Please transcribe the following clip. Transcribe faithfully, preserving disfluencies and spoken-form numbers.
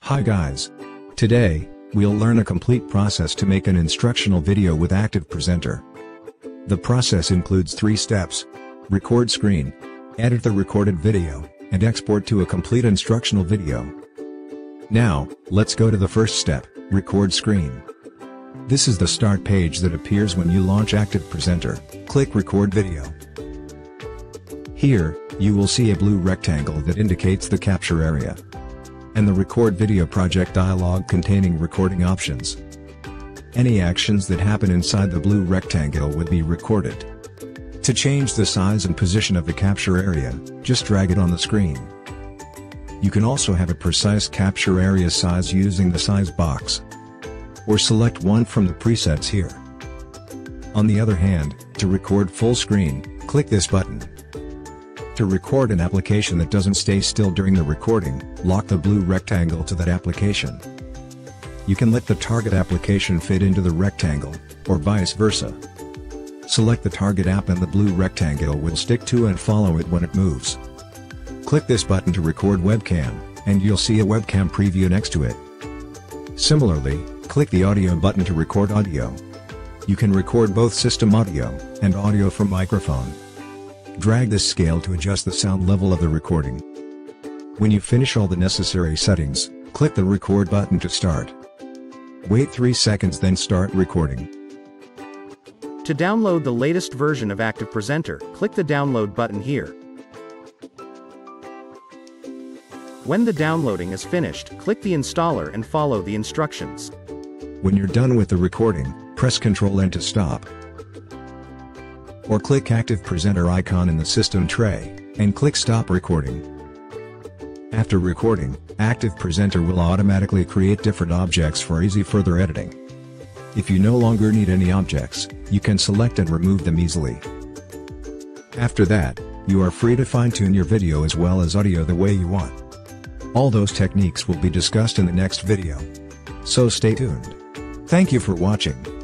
Hi guys! Today, we'll learn a complete process to make an instructional video with ActivePresenter. The process includes three steps: record screen, edit the recorded video, and export to a complete instructional video. Now, let's go to the first step, record screen. This is the start page that appears when you launch ActivePresenter. Click Record Video. Here, you will see a blue rectangle that indicates the capture area, and the Record Video Project dialog containing recording options. Any actions that happen inside the blue rectangle would be recorded. To change the size and position of the capture area, just drag it on the screen. You can also have a precise capture area size using the size box, or select one from the presets here. On the other hand, to record full screen, click this button. To record an application that doesn't stay still during the recording, lock the blue rectangle to that application. You can let the target application fit into the rectangle, or vice versa. Select the target app and the blue rectangle will stick to and follow it when it moves. Click this button to record webcam, and you'll see a webcam preview next to it. Similarly, click the audio button to record audio. You can record both system audio and audio from microphone. Drag this scale to adjust the sound level of the recording. When you finish all the necessary settings, click the record button to start. Wait three seconds, then start recording. To download the latest version of ActivePresenter, click the download button here. When the downloading is finished, click the installer and follow the instructions. When you're done with the recording, press control N to stop. Or click ActivePresenter icon in the system tray, and click Stop Recording. After recording, ActivePresenter will automatically create different objects for easy further editing. If you no longer need any objects, you can select and remove them easily. After that, you are free to fine-tune your video as well as audio the way you want. All those techniques will be discussed in the next video. So stay tuned. Thank you for watching.